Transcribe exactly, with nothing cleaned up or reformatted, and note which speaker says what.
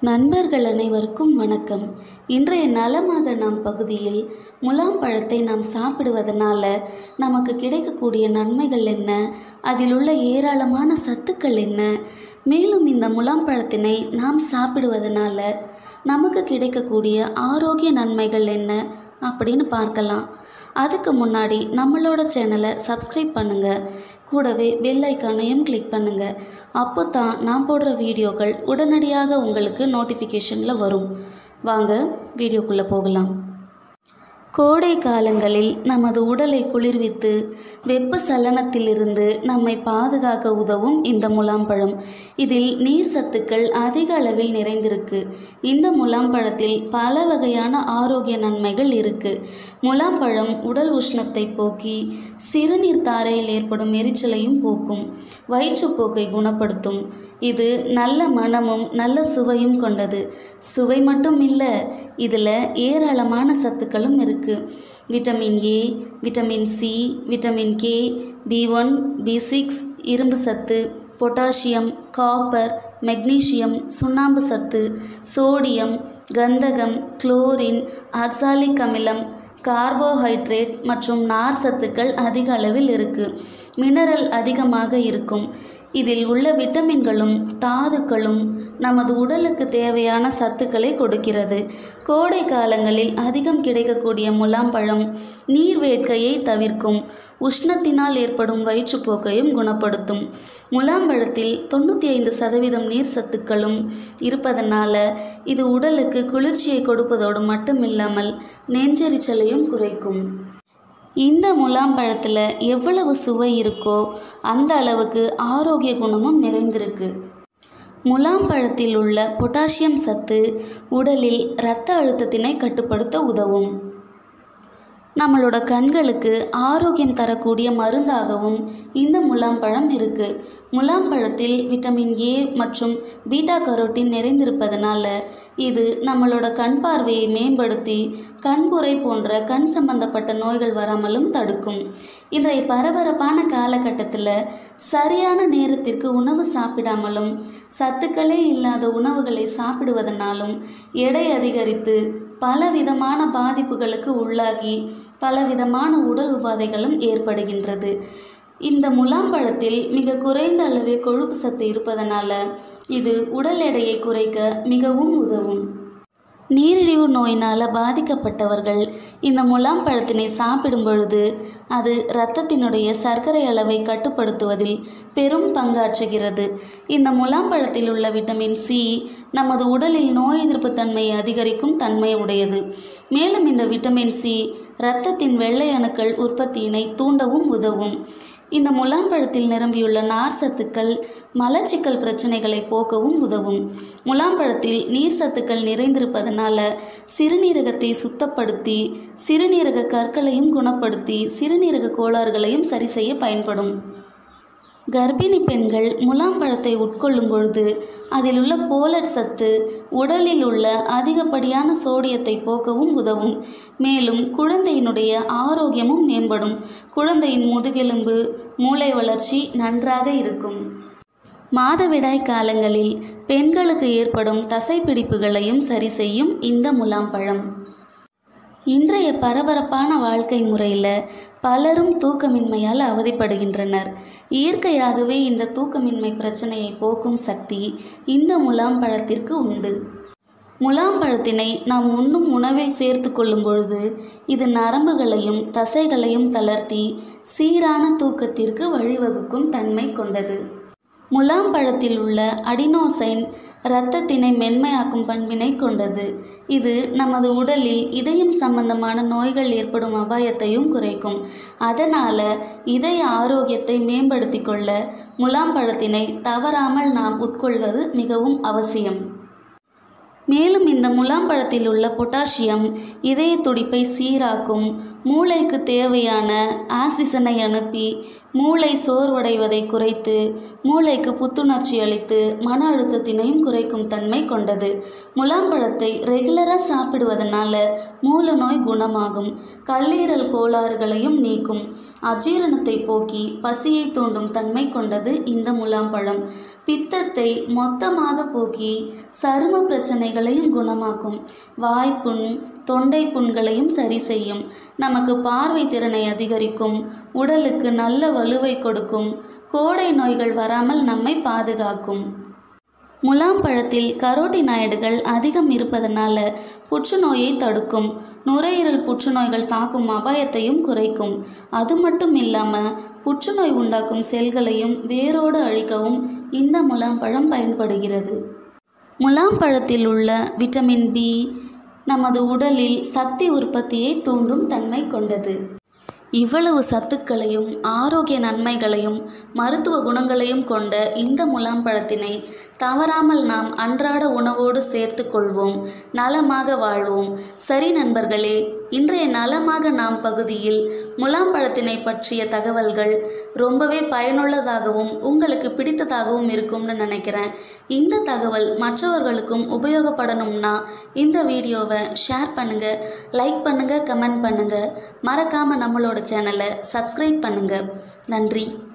Speaker 1: நண்பர்கள் அனைவருக்கும் வணக்கம். இன்றைய நலமாக நாம் பகுதியில் முலாம் பழத்தை நாம் சாப்பிடுவதனால நமக்கு கிடைக்கக்கூடிய நன்மைகள் என்ன, அதில் உள்ள ஏராளமான சத்துக்கள் என்ன, மேலும் இந்த முலாம் பழத்தினை நாம் சாப்பிடுவதனால நமக்கு கிடைக்கக்கூடிய ஆரோக்கிய நன்மைகள் என்ன அப்படின்னு பார்க்கலாம். அதுக்கு முன்னாடி நம்மளோட சேனலை சப்ஸ்கிரைப் பண்ணுங்கள், கூடவே பெல் ஐக்கானையும் கிளிக் பண்ணுங்கள். அப்போ தான் நான் போடுற வீடியோக்கள் உடனடியாக உங்களுக்கு நோட்டிஃபிகேஷனில் வரும். வாங்க வீடியோக்குள்ளே போகலாம். கோடை காலங்களில் நமது உடலை குளிர்வித்து வெப்ப சலனத்திலிருந்து நம்மை பாதுகாக்க உதவும் இந்த முலாம்பழம். இதில் நீர் சத்துக்கள் அதிக அளவில் நிறைந்திருக்கு. இந்த முலாம்பழத்தில் பல வகையான ஆரோக்கிய நன்மைகள் இருக்கு. முலாம்பழம் உடல் உஷ்ணத்தை போக்கி சிறுநீர் தாரையில் ஏற்படும் எரிச்சலையும் போக்கும், வயிற்றுப்போக்கை குணப்படுத்தும். இது நல்ல மணமும் நல்ல சுவையும் கொண்டது. சுவை மட்டும் இல்லை, இதில் ஏராளமான சத்துக்களும் இருக்குது. Vitamin A, vitamin C, vitamin K, B one, B six, இரும்பு சத்து, பொட்டாசியம், காப்பர், மெக்னீசியம், சுண்ணாம்பு சத்து, சோடியம், கந்தகம், குளோரின், ஆக்சாலிக் அமிலம், கார்போஹைட்ரேட் மற்றும் நார் சத்துக்கள் அதிக அளவில் இருக்குது. மினரல் அதிகமாக இருக்கும். இதில் உள்ள விட்டமின்களும் தாதுக்களும் நமது உடலுக்கு தேவையான சத்துக்களை கொடுக்கிறது. கோடை காலங்களில் அதிகம் கிடைக்கக்கூடிய முலாம்பழம் நீர் வேட்கையை தவிர்க்கும், உஷ்ணத்தினால் ஏற்படும் வயிற்றுப்போக்கையும் குணப்படுத்தும். முலாம்பழத்தில் தொண்ணூற்றி ஐந்து சதவீதம் நீர் சத்துக்களும் இருப்பதனால இது உடலுக்கு குளிர்ச்சியை கொடுப்பதோடு மட்டுமில்லாமல் நெஞ்செரிச்சலையும் குறைக்கும். இந்த முலாம்பழத்தில் எவ்வளவு சுவை இருக்கோ அந்த அளவுக்கு ஆரோக்கிய குணமும் நிறைந்திருக்கு. முலாம்பழத்தில் உள்ள பொட்டாசியம் சத்து உடலில் இரத்த அழுத்தத்தினை கட்டுப்படுத்த உதவும். நம்மளோட கண்களுக்கு ஆரோக்கியம் தரக்கூடிய மருந்தாகவும் இந்த முலாம்பழம் இருக்குது. முலாம்பழத்தில் விட்டமின் ஏ மற்றும் பீட்டா கரோட்டின் நிறைந்திருப்பதனால இது நம்மளோட கண் பார்வையை மேம்படுத்தி கண்புரை போன்ற கண் சம்பந்தப்பட்ட நோய்கள் வராமலும் தடுக்கும். இன்றைய பரபரப்பான காலகட்டத்தில் சரியான நேரத்திற்கு உணவு சாப்பிடாமலும் சத்துக்களே இல்லாத உணவுகளை சாப்பிடுவதனாலும் எடை அதிகரித்து பலவிதமான பாதிப்புகளுக்கு உள்ளாகி பலவிதமான உடல் உபாதைகளும் ஏற்படுகின்றது. இந்த முலாம்பழத்தில் மிக குறைந்த அளவே கொழுப்பு சத்து இருப்பதனால இது உடல் எடையை குறைக்க மிகவும் உதவும். நீரிழிவு நோயினால் பாதிக்கப்பட்டவர்கள் இந்த முலாம்பழத்தினை சாப்பிடும் பொழுது அது இரத்தத்தினுடைய சர்க்கரை அளவை கட்டுப்படுத்துவதில் பெரும் பங்காற்றுகிறது. இந்த முலாம்பழத்தில் உள்ள விட்டமின் சி நமது உடலில் நோய் எதிர்ப்பு தன்மையை அதிகரிக்கும் தன்மை உடையது. மேலும் இந்த விட்டமின் சி இரத்தத்தின் வெள்ளை அணுக்கள் உற்பத்தியினை தூண்டவும் உதவும். இந்த முலாம்பழத்தில் நிரம்பியுள்ள நார் சத்துக்கள் மலச்சிக்கல் பிரச்சனைகளை போக்கவும் உதவும். முலாம்பழத்தில் நீர் சத்துக்கள் நிறைந்திருப்பதனால சிறுநீரகத்தை சுத்தப்படுத்தி சிறுநீரக கற்களையும் குணப்படுத்தி சிறுநீரக கோளாறுகளையும் சரி செய்ய பயன்படும். கர்ப்பிணி பெண்கள் முலாம்பழத்தை உட்கொள்ளும் பொழுது அதில் உள்ள போலட் சத்து உடலில் உள்ள அதிகப்படியான சோடியத்தை போக்கவும் உதவும். மேலும் குழந்தையினுடைய ஆரோக்கியமும் மேம்படும். குழந்தையின் முதுகெலும்பு மூளை வளர்ச்சி நன்றாக இருக்கும். மாதவிடாய் காலங்களில் பெண்களுக்கு ஏற்படும் தசைப்பிடிப்புகளையும் சரி செய்யும் இந்த முலாம்பழம். இன்றைய பரபரப்பான வாழ்க்கை முறையில் பலரும் தூக்கமின்மையால் அவதிப்படுகின்றனர். இயற்கையாகவே இந்த தூக்கமின்மை பிரச்சனையை போக்கும் சக்தி இந்த முலாம்பழத்திற்கு உண்டு. முலாம்பழத்தினை நாம் உண்ணும் உணவில் சேர்த்து கொள்ளும் பொழுது இது நரம்புகளையும் தசைகளையும் தளர்த்தி சீரான தூக்கத்திற்கு வழிவகுக்கும் தன்மை கொண்டது. முலாம்பழத்தில் உள்ள அடினோசைன் இரத்தத்தினை மென்மையாக்கும் பண்பினை கொண்டது. இது நமது உடலில் இதயம் சம்பந்தமான நோய்கள் ஏற்படும் அபாயத்தையும் குறைக்கும். அதனால் இதய ஆரோக்கியத்தை மேம்படுத்தி கொள்ள முலாம்பழத்தினை தவறாமல் நாம் உட்கொள்வது மிகவும் அவசியம். மேலும் இந்த முலாம்பழத்தில் உள்ள பொட்டாசியம் இதய துடிப்பை சீராக்கும், மூளைக்கு தேவையான ஆக்சிஜனை அனுப்பி மூளை சோர்வடைவதை குறைத்து மூளைக்கு புத்துணர்ச்சி அளித்து மன அழுத்தத்தினையும் குறைக்கும் தன்மை கொண்டது. முலாம்பழத்தை ரெகுலராக சாப்பிடுவதனால மூல நோய் குணமாகும், கல்லீரல் கோளாறுகளையும் நீக்கும், அஜீரணத்தை போக்கி பசியை தூண்டும் தன்மை கொண்டது இந்த முலாம்பழம். பித்தத்தை மொத்தமாக போக்கி சரும பிரச்சனைகளையும் குணமாக்கும். வாய்ப்புண், தொண்டை புண்களையும் சரி செய்யும். நமக்கு பார்வை திறனை அதிகரிக்கும். உடலுக்கு நல்ல வலுவை கொடுக்கும். கோடை நோய்கள் வராமல் நம்மை பாதுகாக்கும். முலாம் பழத்தில் கரோட்டினாய்டுகள் அதிகம் இருப்பதனால புற்றுநோயை தடுக்கும். நுரையீரல் புற்றுநோய்கள் தாக்கும் அபாயத்தையும் குறைக்கும். அது மட்டும் இல்லாமல் புற்றுநோய் உண்டாக்கும் செல்களையும் வேரோடு அழிக்கவும் இந்த முலாம் பழம் பயன்படுகிறது. முலாம் பழத்தில் உள்ள விட்டமின் பி நமது உடலில் சக்தி உற்பத்தியை தூண்டும் தன்மை கொண்டது. இவ்வளவு சத்துக்களையும் ஆரோக்கிய நன்மைகளையும் மருத்துவ குணங்களையும் கொண்ட இந்த முலாம் பழத்தினை தவறாமல் நாம் அன்றாட உணவோடு சேர்த்து கொள்வோம். நலமாக வாழ்வோம். சரி நண்பர்களே, இன்றைய நலமாக நாம் பகுதியில் முலாம் பழத்தினை பற்றிய தகவல்கள் ரொம்பவே பயனுள்ளதாகவும் உங்களுக்கு பிடித்ததாகவும் இருக்கும்னு நினைக்கிறேன். இந்த தகவல் மற்றவர்களுக்கும் உபயோகப்படணும்னா இந்த வீடியோவை ஷேர் பண்ணுங்கள், லைக் பண்ணுங்கள், கமெண்ட் பண்ணுங்கள். மறக்காமல் நம்மளோட சேனலை சப்ஸ்கிரைப் பண்ணுங்கள். நன்றி.